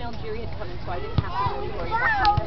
Algeria had come in, so I didn't have to really worry about